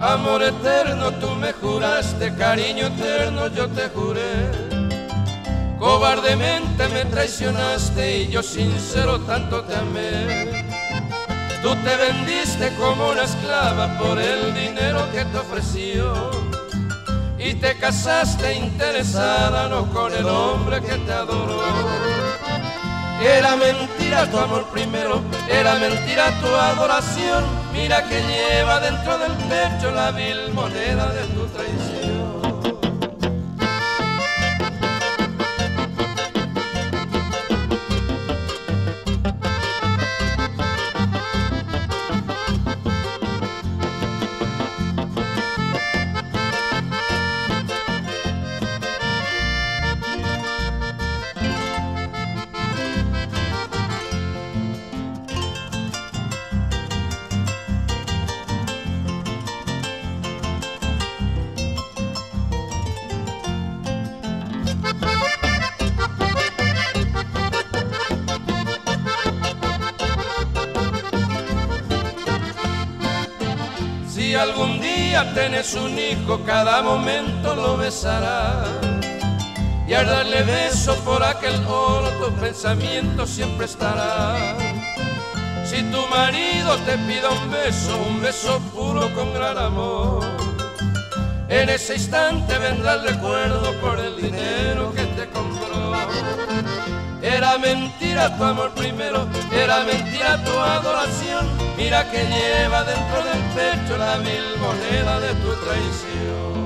Amor eterno, tú me juraste, cariño eterno, yo te juré. Cobardemente me traicionaste y yo sincero tanto te amé. Tú te vendiste como una esclava por el dinero que te ofreció y te casaste interesada no con el hombre que te adoró. Era mentira tu amor primero, era mentira tu adoración. Mira que lleva dentro del pecho la vil moneda de tu traición. Si algún día tenés un hijo, cada momento lo besarás, y al darle beso por aquel oro tu pensamiento siempre estará. Si tu marido te pide un beso puro con gran amor, en ese instante vendrá el recuerdo por el dinero que te compró. Era mentira tu amor primero, era mentira tu adoración. Mira que lleva dentro del pecho la vil moneda de tu traición.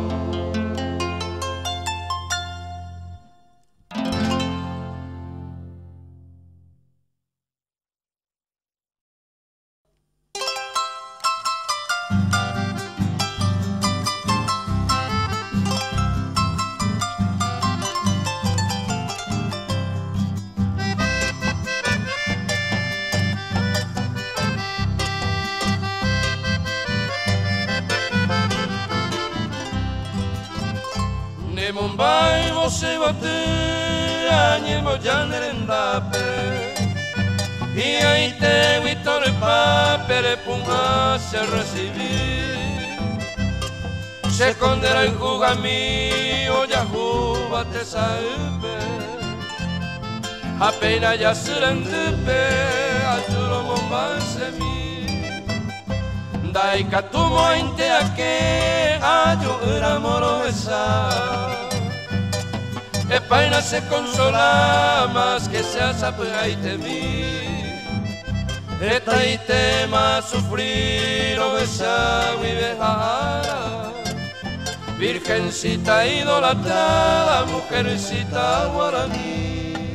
Mumbai você batea nyemo janerendape y ahí te vitore papere punga se recibir se esconderá en juga mío ya juba te sabe apenas ya se rendepe ayuro Mumbai se mi dai katumo inte ake ayo era moro esa España se consola más que seas apaite mí. Esta y tema sufrir o besar mi vejara. Virgencita idolatrada, mujercita guaraní.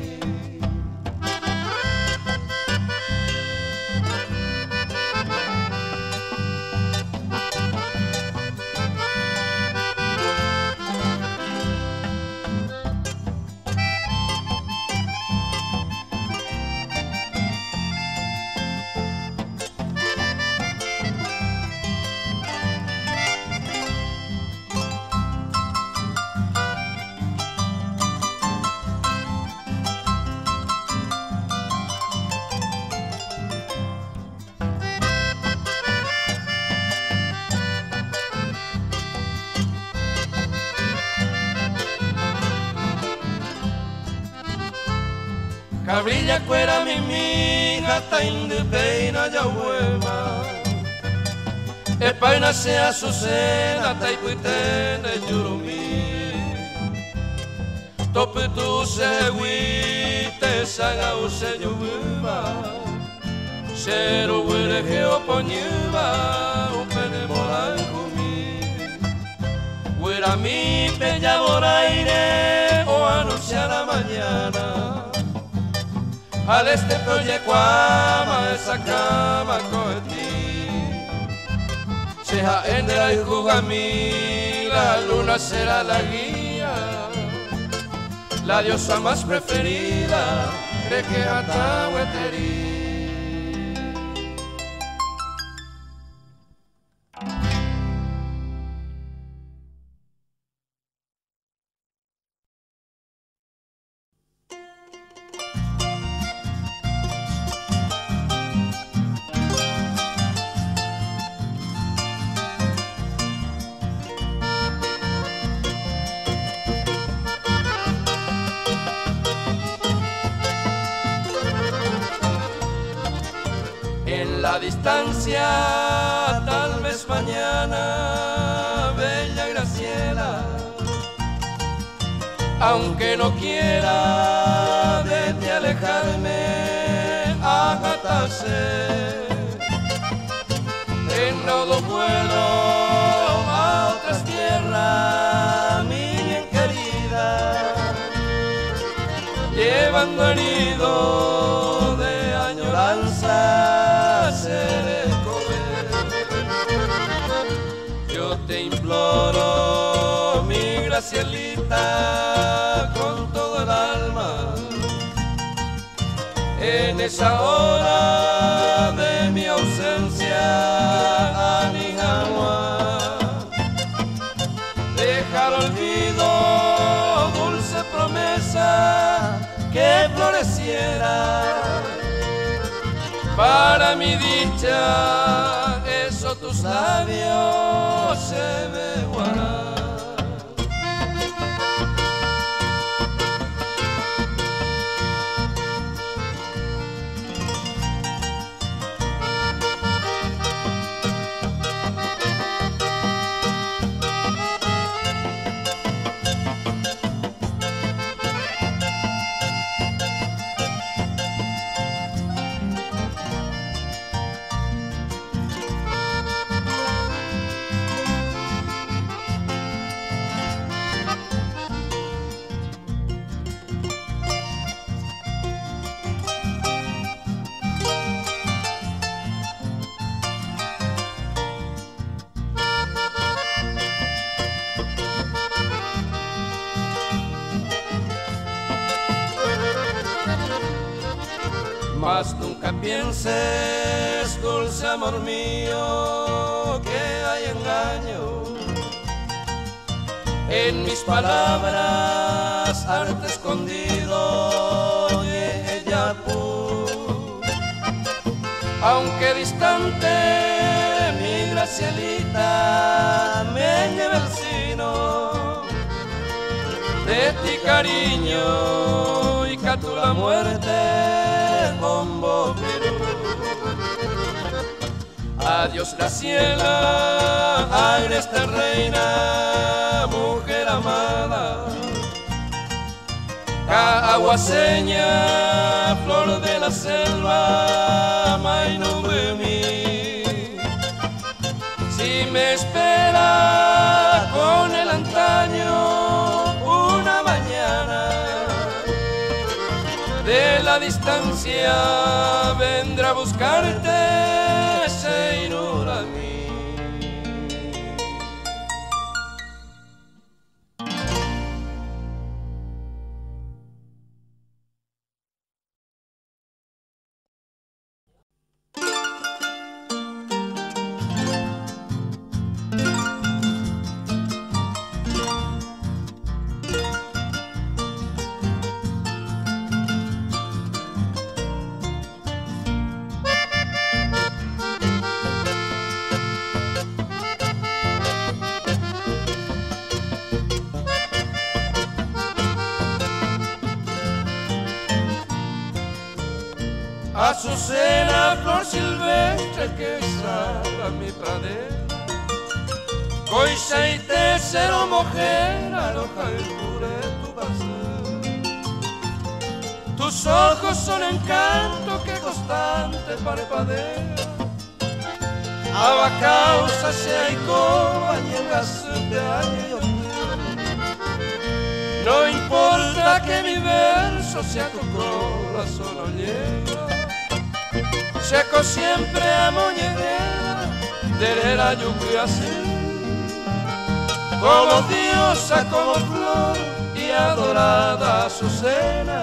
Cabrilla cuera mi mija, ta inde peina ya huema. Espaina se azucena, ta ipuitene yurumi. Tope tu se huite, saga use yuba. Cero huele geoponiba, upene morankumi. Huera mi bella boraire, o anunciar la mañana. Al este proyectuama esa cama cohetí Seja endra y jugami la luna será la guía La diosa más preferida cree que atahueterí en la distancia, tal vez mañana, bella Graciela, aunque no quiera de ti alejarme, agatarse en raudo vuelo a otras tierras, mi bien querida, llevando herido de añoranza ser comer. Yo te imploro, mi Gracielita, con todo el alma, en esa hora de mi ausencia, Anijagua, deja al olvido dulce promesa que floreciera para mi dicha, eso tus labios se me guardan. Mas nunca pienses, dulce amor mío, que hay engaño en mis palabras, arte escondido de ella aunque distante mi Gracielita me lleva el sino de ti cariño y catu la muerte. Bombo, adiós Graciela, agreste reina, mujer amada, caguaseña, flor de la selva, Mainubemi. Si me espera con el antaño una mañana, de la distancia vendrá a buscarte, Seinurami. Azucena, flor silvestre que sala mi pradera, coisa y cero mujer, aloja el pure tu paseo. Tus ojos son encanto que constante parpadea, abacausa se coba y en gas de año. No importa que mi verso sea tu corazón no llega, seco siempre a moñedera de la lluvia así, como diosa, como flor y adorada azucena,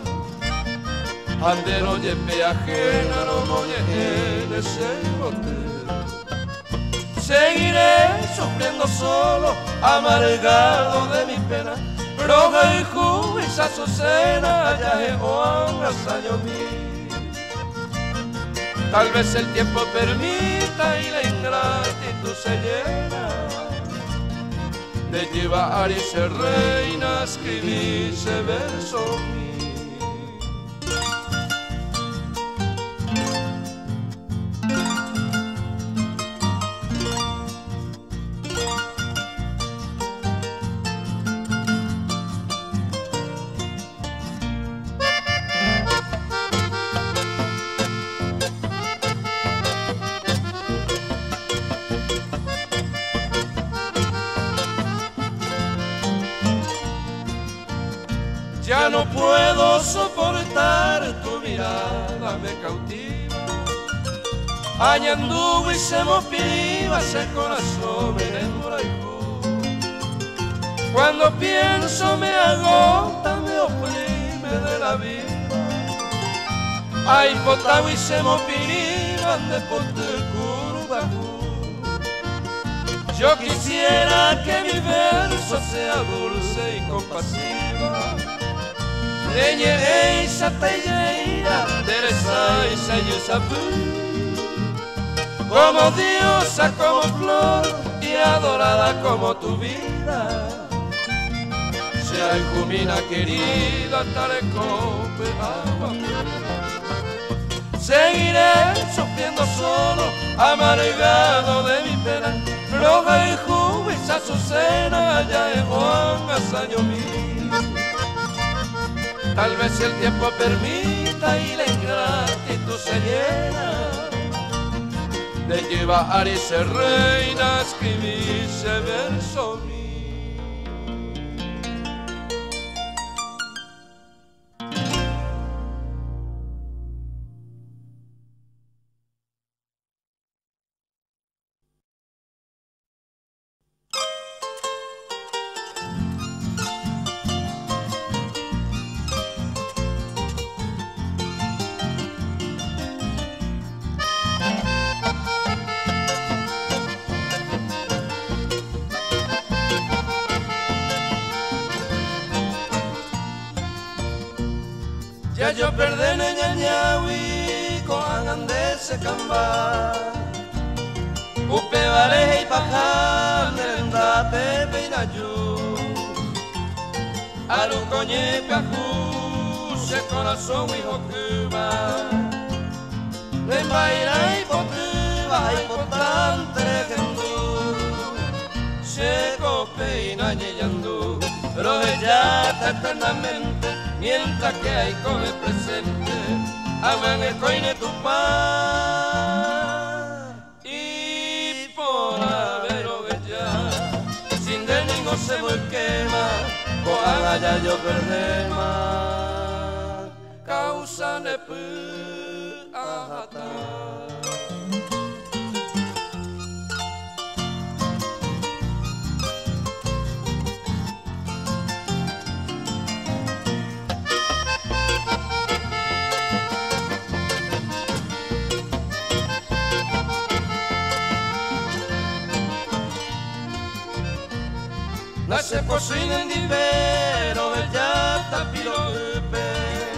andero yepe ajena no moñe en ese hotel. Seguiré sufriendo solo, amargado de mi pena, roja y jubis azucena, ya es año mío. Tal vez el tiempo permita y la ingratitud se llena de llevar y ser reina, escribirse verso mío. no puedo soportar tu mirada, me cautiva. Añandugo y se motiva ese corazón me enamora y cuando pienso me agota, me oprime de la vida. Ay, potao y se mopivan de por tu curva. Yo quisiera que mi verso sea dulce y compasiva. Leñe esa telleira, dereza y sayusapu. Como diosa, como flor y adorada como tu vida. Sea Jumina querida, Tarecope, agua. Seguiré sufriendo solo, amargado de mi pena. Roja y Jubis, Azucena, ya es Juan, Azaño mío. Tal vez si el tiempo permita y la ingratitud se llena de llevar ese reina, escribirse verso mío. Ya yo perdí ñañawi con andese camba Upe vale y paja nerendate peinayu Aru coñe piaju se corazón y hokuba Lembaira y potuba y potante gendu Se copeina ñeyandu Pero ella está eternamente mientras que hay come presente, aman el coine tu paz y por haber ya sin de ningún se me quema, cojan allá yo perdema, causa ne pu ajata. Nace cocina en divero del yata pirope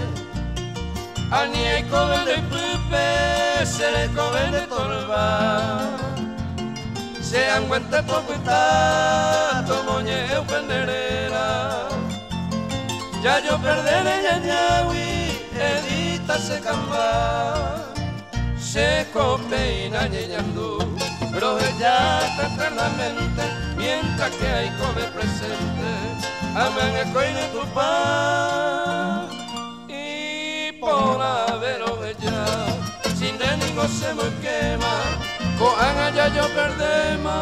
Ani hay coven de pupe, se le coven de torba Se anguente poco y tato, moñeo penderera Ya yo perderé ñañawi, edita se camba Se copeina ñeñandú, pero ella está eternamente mientras que hay come presente, aman el coine tu paz y por haber ella, sin de ningún se me quema, cojan allá yo perdema,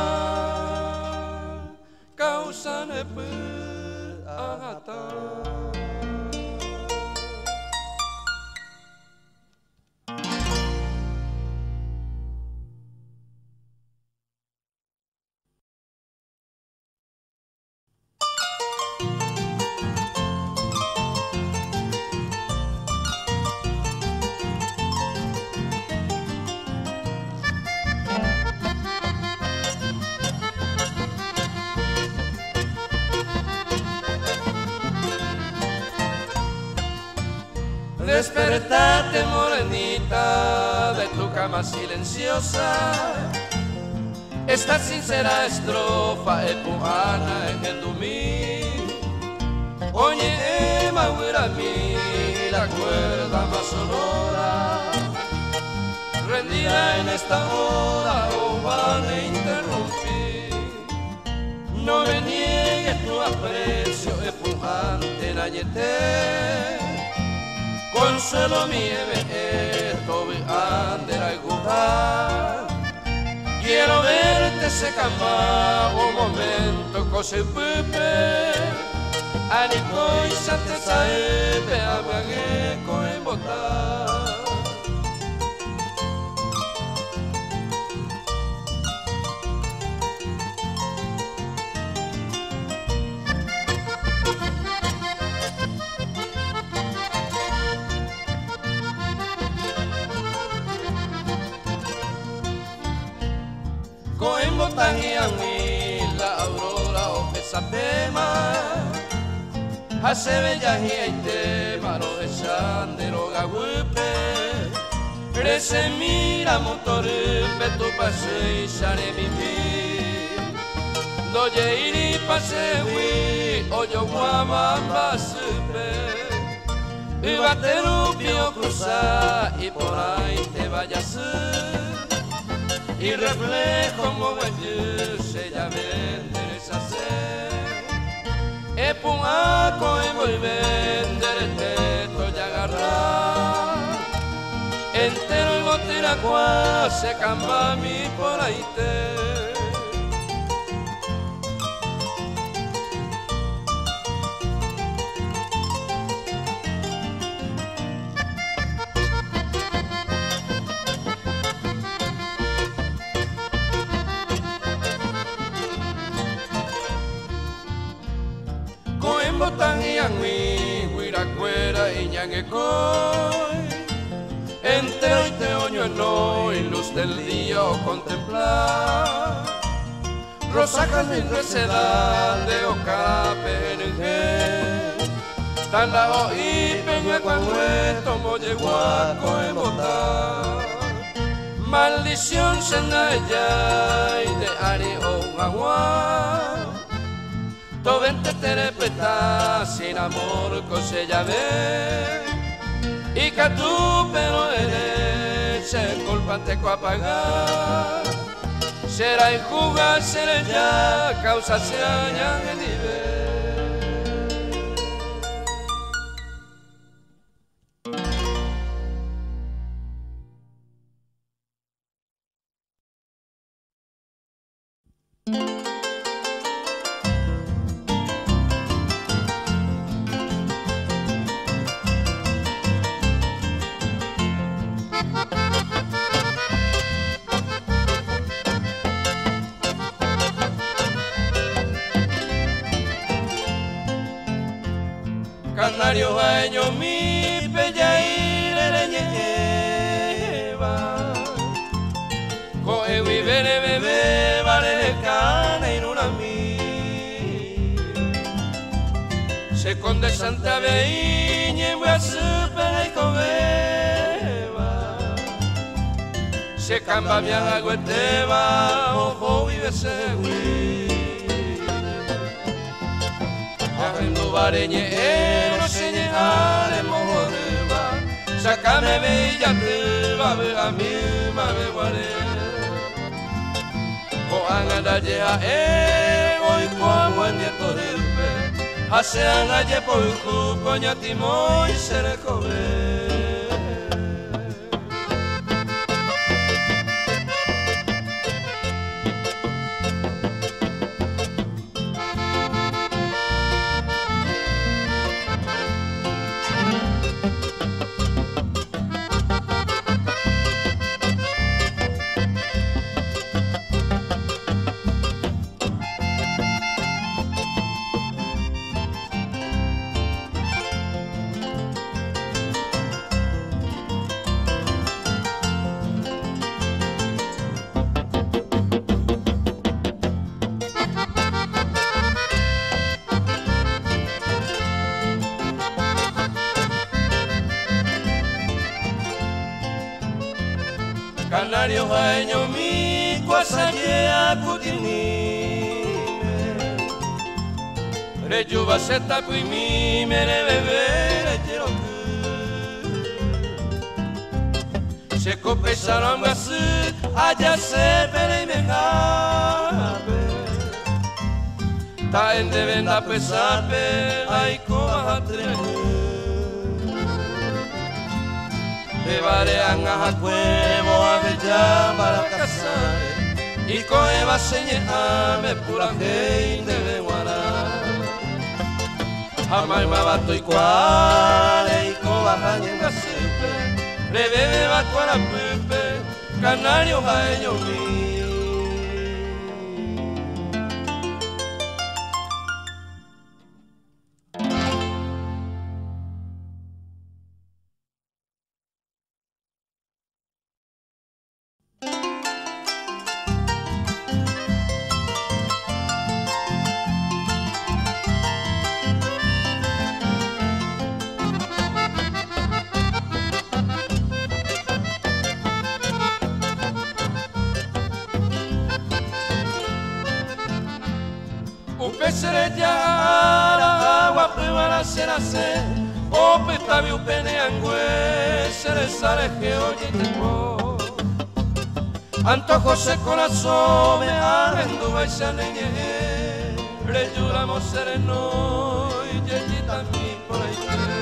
causa ne pu agata. Despertate morenita de tu cama silenciosa Esta sincera estrofa epuana en el dumí Oye, maurami, la cuerda más sonora Rendida en esta hora, oh, van a interrumpir No me niegues tu aprecio epujante, nañete Consuelo mieve esto vi andera y gujar Quiero verte se cama un momento cose pepe Anikoi sate saebe amage koe bota. Koe botangi angi la aurora o pesapema. Hase bella gente maro de sandero gagupe. Crece mira motor beto pase y sare mimi. Doye iri pase wi oyo guama basupe. Ibateru pio cruza y por ahí te vayas. Y reflejo como el se ya vender esa sed. E pungaco e voy vender el teto y agarrar. Entero y botira cua se camba mi por ahí te. Botangiangui, Huiracuera y Ñanguecoy. Entero y te oño en hoy, luz del día o contemplar. Rosajas min recedal de ocape en tan la oí peña cuangue tomo yeguaco en botar. Maldición sendaya y de ari o agua. Vente terepeta sin amor cosella ve y que tú pero eres el culpante co apagar será y jugar será ya causa se añan el nivel. Canario baño mi bella y le lleva coe y bene bebé vale cana y una mi se conde santa veíña y a super y coveva se camba mi agüeteva ojo y besegui no vareñero señale mojoreba sácame bella te va a mí me guaré coan a ya hoy como en día torpe hacean ayer por ju coña timo y se le cobe. Canario baño mi cuasaye acutinime Rejuva se tapu y mi mere bebé quiero que se copesaron gasú allá se pere y me jabe ta en de venda pesape ay coa trenu te varean a cuevo a bella para casar y coeva señame pura gente de guará Amai mabato iguale y cobaja y en gasipe, rebebe va cuara pepe, canario jaeño mi. Seretiara agua privara serase o petabi upene angue seresare geoye tipo antojo se corazón me agendu baisaneñe reyuramos sereno y yeyita mi por ahí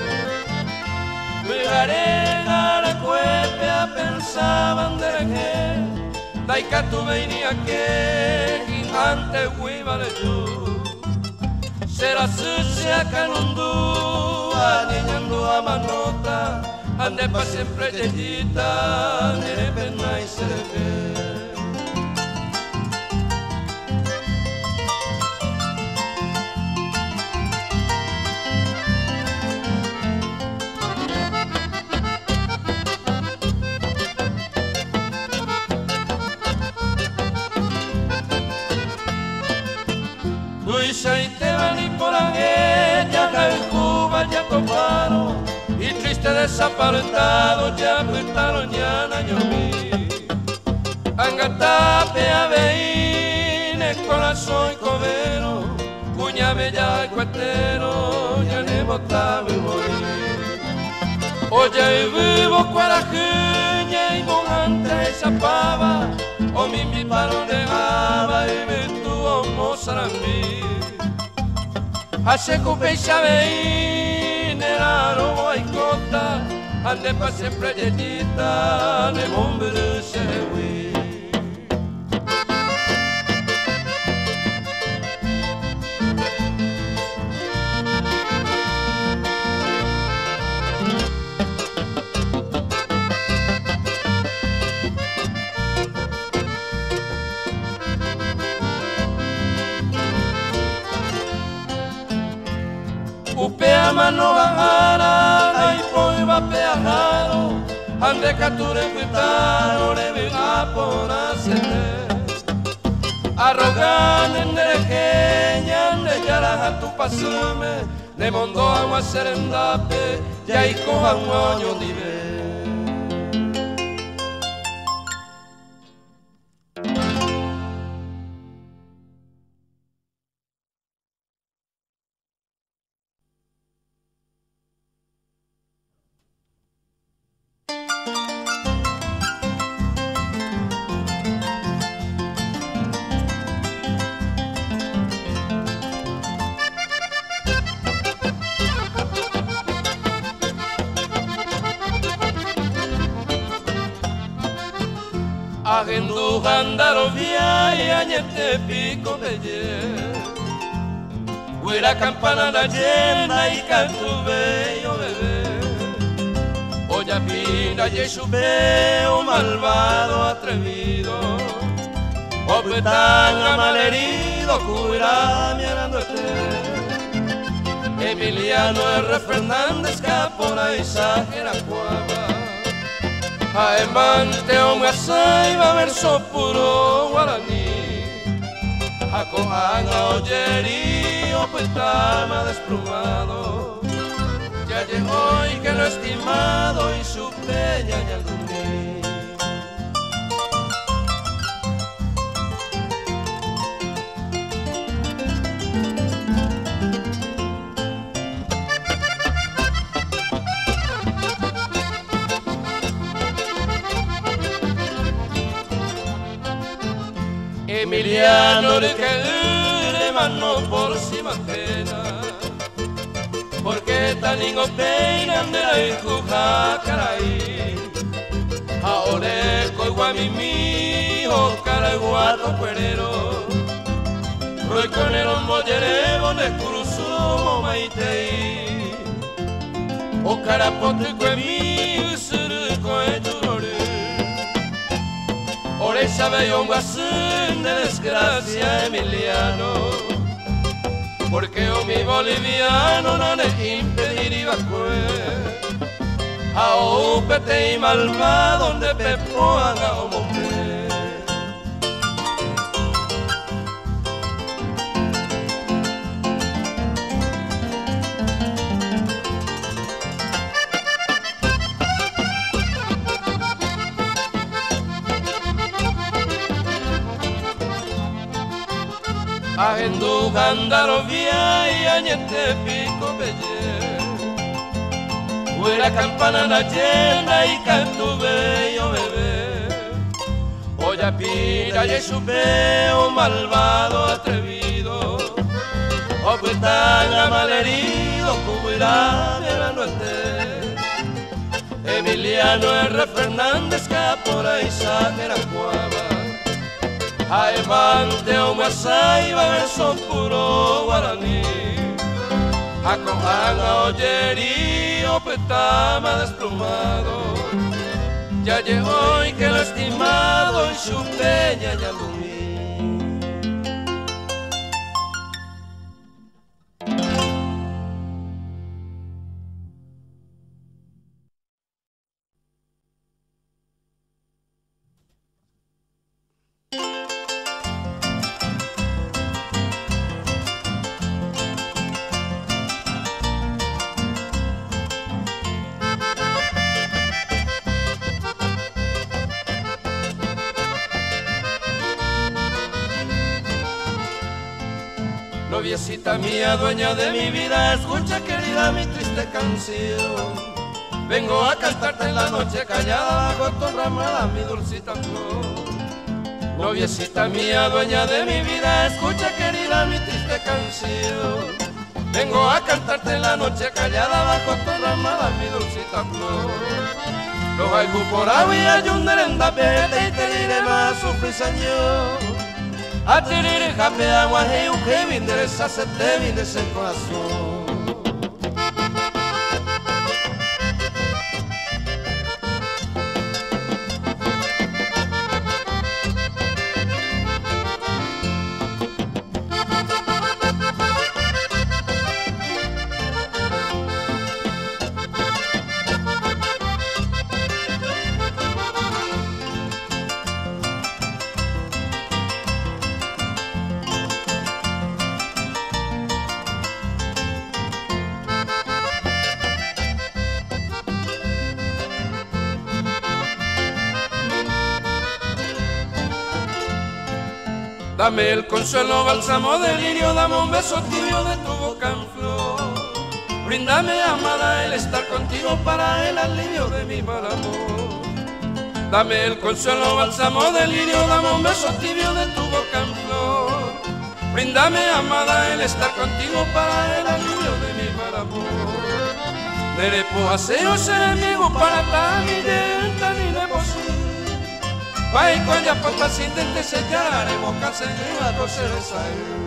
Vigarena la cuepea pensaban de que daika tu venía que ante huivale yo será sucia canundu, aniñando a manota, ande pa siempre yeyita, nere pena y serve. Y te van y por aquella Cuba ya toparon y triste desaparentado ya apretaron ya yo vi angatape a veine corazón y covero cuña bella y cuetero ya ne botaba y morir oye y vivo cuarajuña y mojante y zapaba o mi paro negaba y me tuvo mozarambí hace cupecha veínera robo y cota ande pa siempre yeyita ne bomberu sewi upea mano bajara, ay poi va peajaro, ande cature cuitaro, rebe a por acete. Arrogan en derejeña, ande yaraja tu pasume, de mondo agua serendape, ya y coja un año dive. Agendu jandaro via y añete pico de yer Huira campana la llena y cantu bello bebé Oya pina y su veo malvado atrevido O petanga malherido cuira mirándote Emiliano R. Fernández Capora y Sáquera Cuava Aemante o Masaiba verso puro guaraní Acojaga oyerío petama desplumado Ya llegó y que lo estimado y su peña y al dormir Emiliano de que mano por cima ajena Porque tan ingopeinan de la hijuja caray Aoreco iguamimi o caraguato cuerero Roy con el mollerebo de curusuro mo maitei o carapote kue mi suru koe turore ore sabe un guasón de desgracia Emiliano porque o mi boliviano no le impediría kue a upete y malva donde pepo haga o mombre Agendu gandaro via y añete pico belle Fuera campana la llena y canto bello bebé Oya pira y supe un malvado atrevido O pues tan malherido como irá de la noche Emiliano R. Fernández Capora y Sáquera Cuava Aemante o Masaiba verso puro guaraní Acohanga oyerío petama desplumado Ya llegó y que lo estimado en su peña ya lumí Noviecita mía, dueña de mi vida, escucha querida mi triste canción. Vengo a cantarte en la noche callada bajo tu ramada mi dulcita flor. Noviecita mía, dueña de mi vida, escucha querida mi triste canción. Vengo a cantarte en la noche callada bajo tu ramada mi dulcita flor. Los haiku por agua y ayunderenda vete y te diré más un frisañón. A tirir jape agua y un que endereza se te vienes el corazón. Dame el consuelo, bálsamo de lirio, dame un beso tibio de tu boca en flor. Bríndame, amada, el estar contigo para el alivio de mi mal amor. Dame el consuelo, bálsamo de lirio, dame un beso tibio de tu boca en flor. Bríndame, amada, el estar contigo para el alivio de mi mal amor. Nere puaseo ser amigo para tan y de posible. Vai colla papa sin dente sellar e boca se lleva a coser esa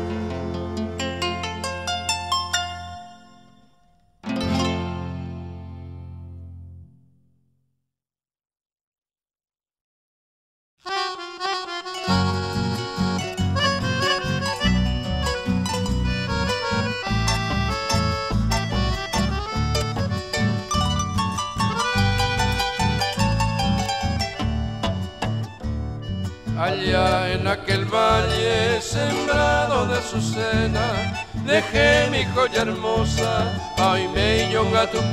Allá en aquel valle sembrado de azucena dejé mi joya hermosa, ay me yonga tu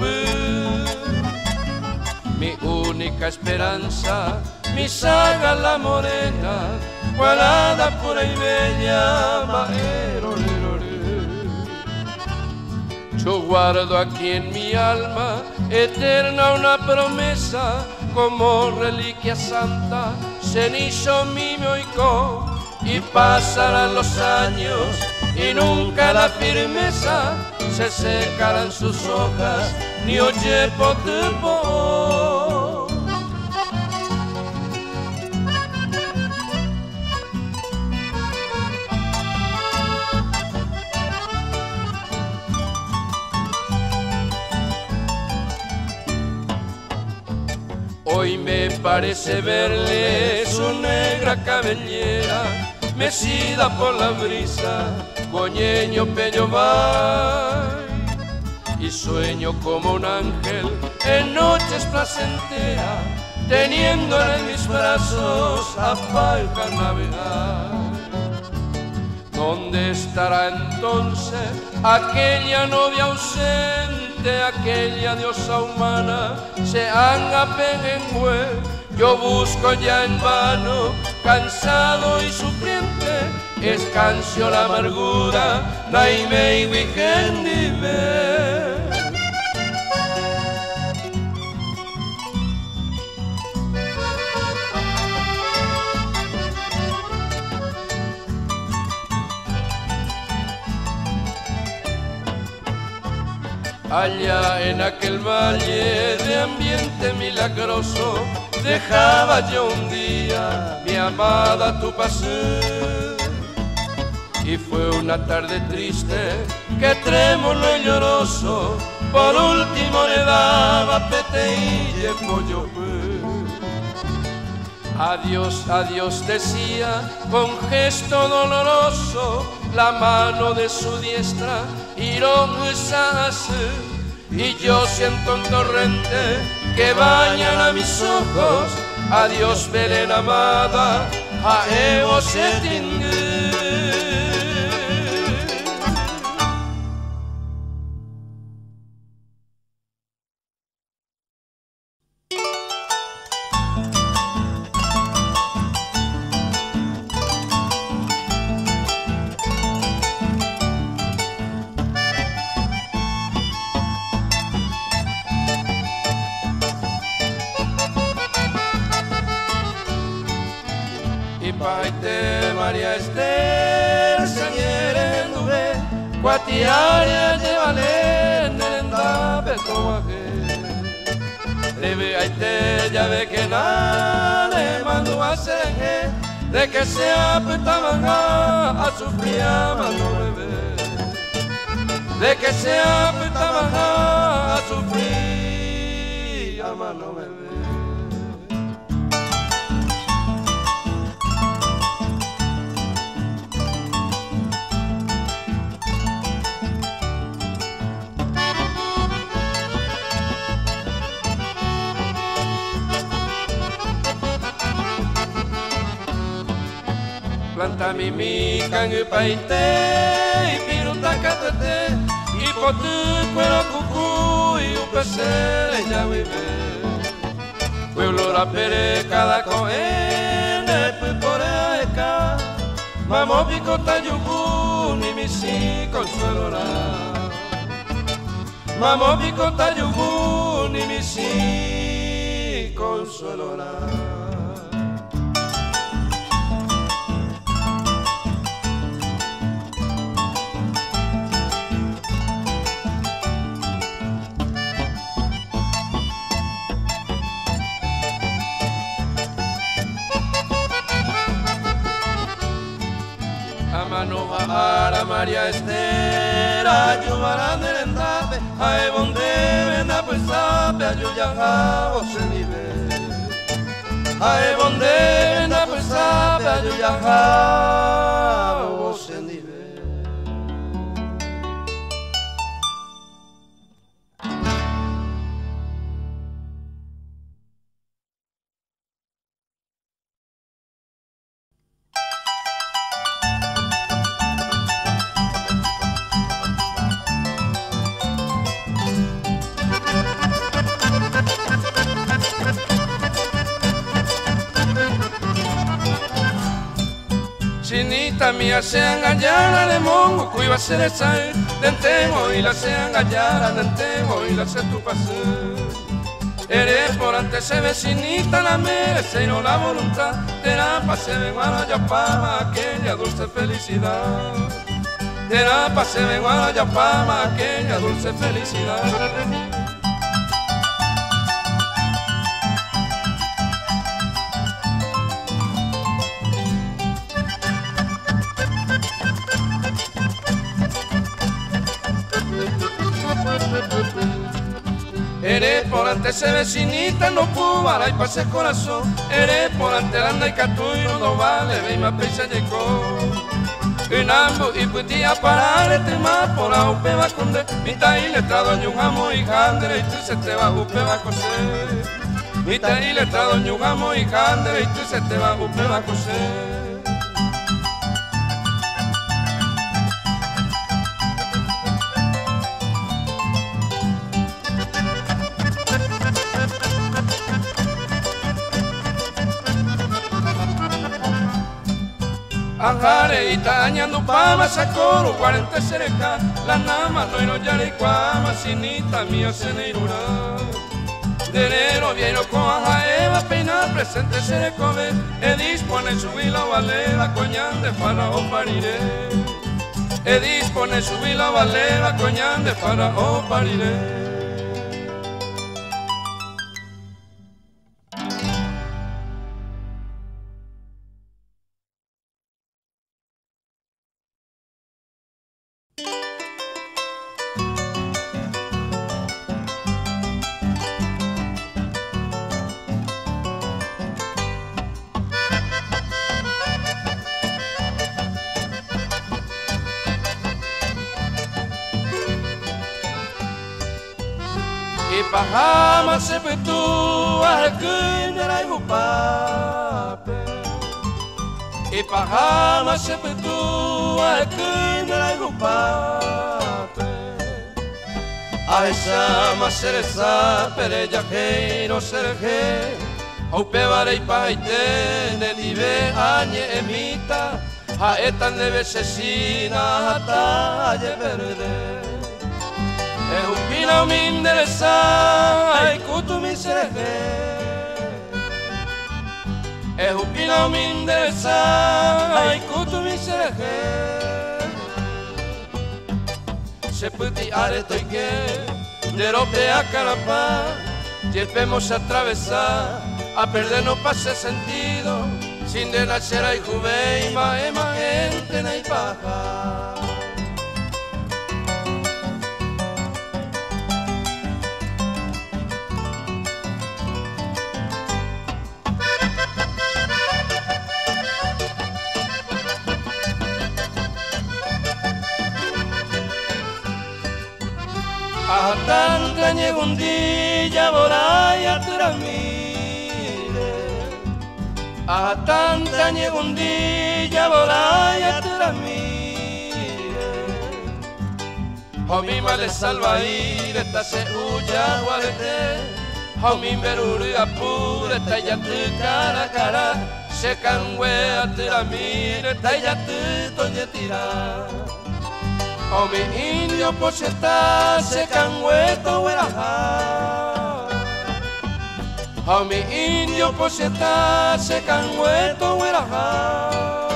mi única esperanza, mi saga la morena, guarada pura y bella, yo guardo aquí en mi alma eterna una promesa como reliquia santa. Cenizo mi moicó y pasarán los años y nunca la firmeza se secarán sus hojas ni oye potepo. parece verle su negra cabellera mecida por la brisa, coñeño pello va. Y sueño como un ángel en noches placenteras, teniéndola en mis brazos a palca navegar. ¿Dónde estará entonces aquella novia ausente, aquella diosa humana, se anga pegengüe? Yo busco ya en vano, cansado y sufriente, escancio la amargura, naime y wigendive. Allá en aquel valle de ambiente milagroso, dejaba yo un día mi amada tu paseo. Y fue una tarde triste que trémulo y lloroso, por último le daba peteille pollo. Adiós, adiós decía con gesto doloroso, la mano de su diestra ironizase. Y yo siento un torrente que bañan a mis ojos. Adiós, Belén amada, a Evo se tingue. Paite María Esther, Sañere Nube, Cuatiaria de Valen, Nerenda Betoaje. Debe Aite, ya ve que nada le mandó a hacer, de que sea petamanga a sufrir a mano bebé. De que sea petamanga a sufrir a mano bebé. Planta mimica en el paite y piruta catete y potu cuero cucú y un pecel ya vive. Pueblo la pere cada coene por eca, mamo picota yugu ni misi consuelo la. Mamo picota yugu ni misi consuelo la. Mano a María Esther, ayudará de rendate, a donde venda pues sabe, ayuya vos se nivel. A donde venda pues sabe, ayuya vos se nivel. Chinita mía sean gallara de mongo, que iba a ser esa dentemo y la sean gallara, dentemo y la se tu pase. Eres por antes se vecinita la merece y no la voluntad, te la pase de Guanayapama, aquella dulce felicidad. Te la pase de Guanayapama, aquella dulce felicidad. Eres por ante se vecinita no pubara y pase corazón. Eres por ante anda y catuyo no vale, ve y más pesa llegó. Inambu y putia para este más por la upe va con de mitad y letrado ñugamo y jandre y tú se te va upe va a coser. Mitad y letrado ñugamo y jandre y tú se te va upe va a coser. Anjare y tañando pama sacoro 40 sereca la nama no iro yare cuama sinita mía se neirura denero vieiro con ajaeva peina presente serecove e dispone su vila valera coñán de faraón pariré e dispone su vila valera coñán de faraón pariré. Pahama sepetu ahakundera ibu pape Pahama sepetu ahakundera ibu pape Aisa maseresa pereja heiro serge Aupe barei paite nedive añe emita Haetan de besesina hata aye verde Eupina mi interesa, ay kutu mi serege. Eupina mi interesa, ay kutu mi serege. Se puti areto y que, de rope a carapá, llevemos a atravesar, a perder no pase sentido, sin de nacer ay juve y maema gente na y paja. Tanta ñegundilla boraya turamire tanta ñegundilla boraya turamire Homi male salvaire esta se huya guarete Homi meruri apure esta ya tu cara cara Se cangue a turamire esta ya tu toñe tirar Omi indio pocheta se cangueto hueraja Omi indio pocheta se cangueto hueraja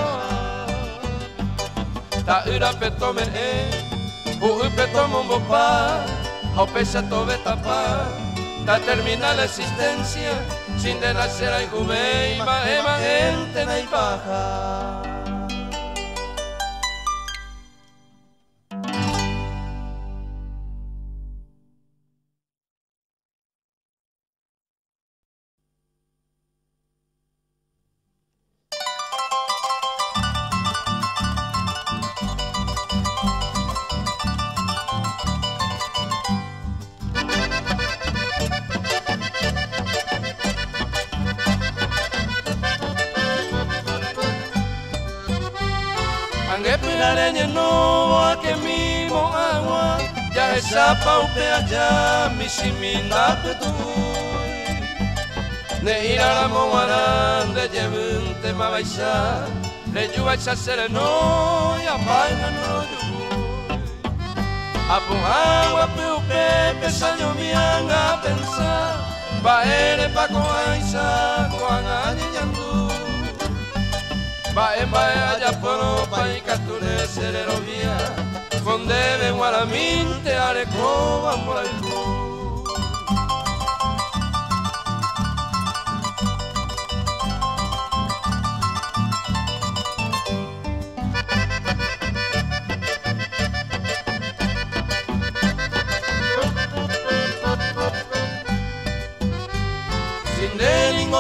Ta ura peto me peto mombopa Hope se tobe tapa Ta termina la existencia Sin de nacer hay juve y ema gente na y baja no a que mismo agua ya esa paupe allá mi siminda petui ne ir a la moaran de llevante ma baisa le yuva esa sereno y a vaina no yubu a pon agua peupe pesaño mian a pensar va ere pa coaisa coan yandu Bae allá por paicatune serero vía con debe guaraminte arecoba por el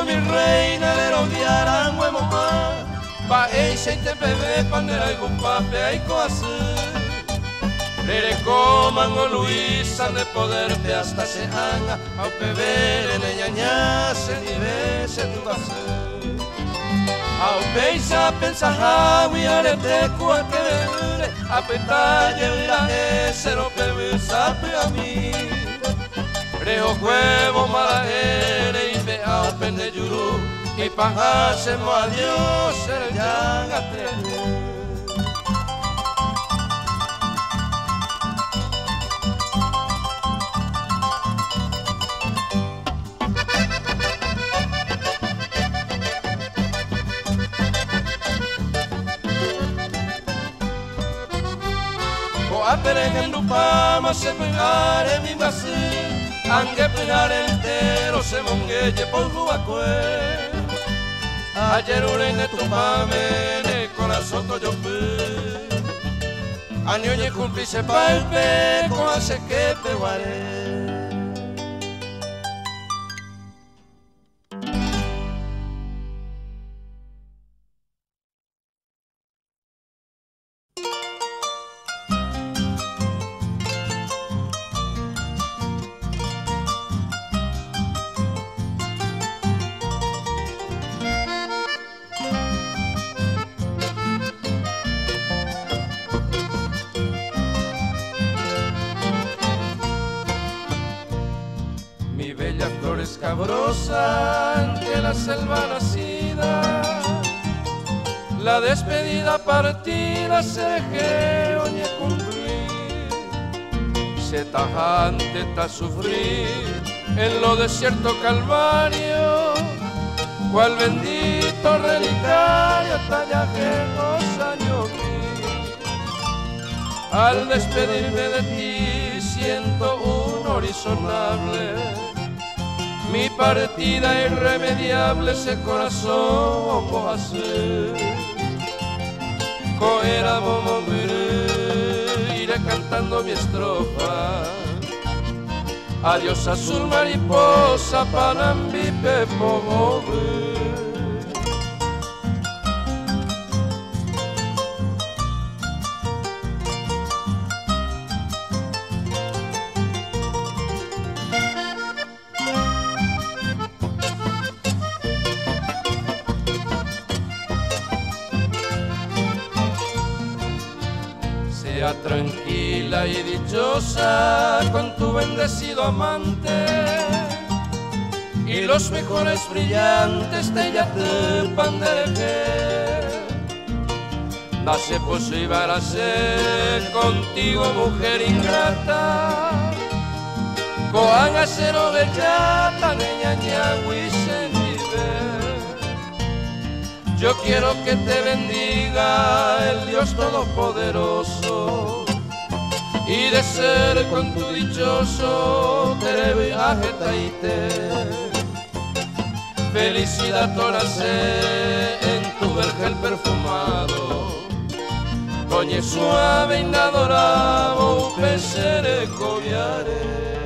mi reina de los diaran huemo más. Pa eisa y te bebé panera y gupape hay coasí. Rere coman o Luisa de poderte hasta se hanga. Au beber en ñaña se divese tu base. Au peisa pensa hawi arete cuaque bebere. A petalle vira ese no pebisa pe a mí. Rejo huevo malahere y pe au pende yuru. Y pajásemos a Dios el llangate. Aperegen lupama se pegare mi basi, anche pegare entero se mongueye por guacue. Ayer uren etupame ne corazón yo pi, año ye cumplí se palpe con hace que peguare. Escabrosa ante la selva nacida, la despedida partida se dejé oñe cumplir, se tajante ta sufrir en lo desierto calvario, cual bendito relicario tallaje los años mil. Al despedirme de ti siento un horizontal. Mi partida irremediable ese corazón vos hacer. Coera bomo iré cantando mi estrofa. Adiós azul mariposa panambi pepo. Sea tranquila y dichosa con tu bendecido amante y los mejores brillantes de ella te pandereje. Nace posible a ser contigo mujer ingrata, coan a cero bellata, niña ñagüi se vive. Yo quiero que te bendiga el Dios Todopoderoso y de ser con tu dichoso te viaje taite. Felicidad torace en tu vergel perfumado, coñe suave inadorable, pesere coviare.